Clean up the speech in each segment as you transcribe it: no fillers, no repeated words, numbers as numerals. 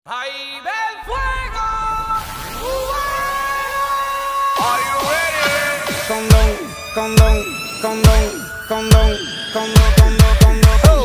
¡Ahí del fuego! Are you ready? Condón, condón, condón, condón, condón, condón,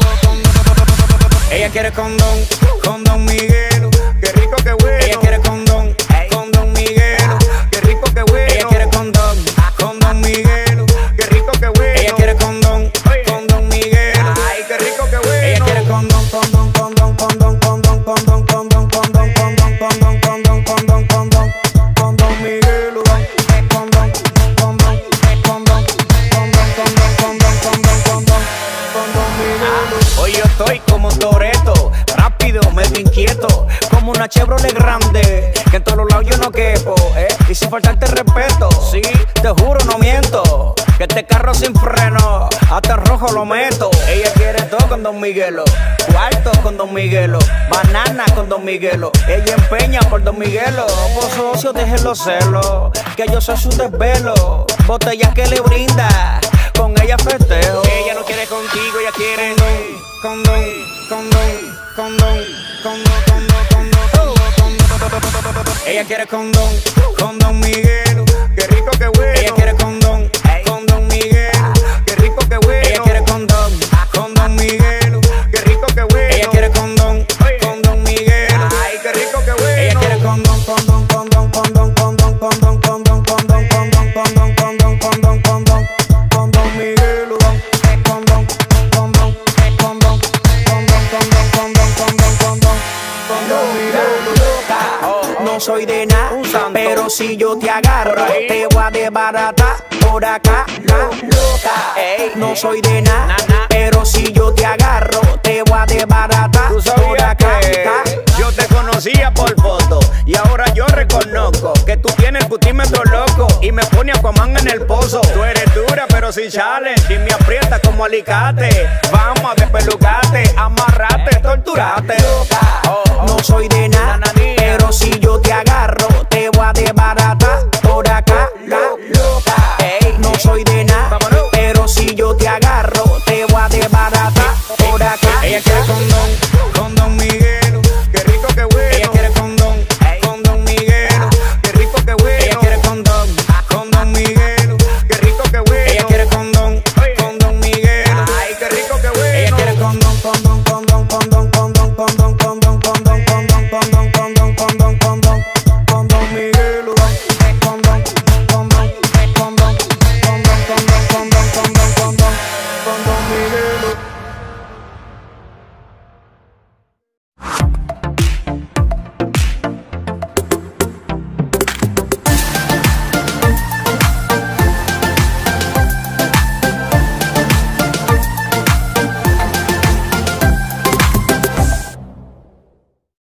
condón. Ella quiere condón, condón Miguel. Qué rico, qué bueno. Ella quiere condón, condón Miguel. Qué rico, qué bueno. Ella quiere condón, condón Miguel. Qué rico, qué bueno. Ella quiere condón, condón Miguel. Ay, qué rico, qué bueno. Ella quiere condón, condón, condón, condón, condón, condón, condón, condón, condón, condón, condón, condón, condón, condón Miguel. Condón, condón, condón, condón, condón, condón, condón, condón Miguel. Hoy yo estoy como un Toretto, rápido, medio inquieto, como una Chevrolet grande, que en todos los lados yo no quepo, y sin faltarte respeto, sí, te juro, no miento, que este carro sin freno, hasta en rojo lo meto. Ella quiere todo con Don Miguelo, cuarto con Don Miguelo, banana con Don Miguelo, ella empeña por Don Miguelo. Por socio, dejen los celos, que yo soy su desvelo, botella que le brinda, con ella festejo. Ella no quiere contigo, ella quiere condón, condón, condón, condón, condón, condón, condón. Ella quiere condón, condón Miguel. Qué rico, qué bueno. Ella quiere condón, condón Miguel. Qué rico, qué bueno. Ella quiere condón, condón Miguel. Qué rico, qué bueno. Ella quiere condón, condón Miguel. Ay, qué rico, qué bueno. Ella quiere condón, condón, condón, condón, condón, condón, condón, condón, condón, condón, condón, condón, condón, condón Miguel. Condón, condón, condón, condón, condón, condón, condón, condón Miguel. No soy de nada, pero si yo te agarro, te voy a desbaratar por acá, la loca. Ey, no soy de nada, pero si yo te agarro, te voy a desbaratar ¿Tú por sabías acá. que yo te conocía por foto y ahora yo reconozco que tú tienes el putímetro loco y me pone Aquaman en el pozo? Tú eres dura pero sin challenge y me aprieta como alicate. Vamos a despelucarte, amarrate, torturate.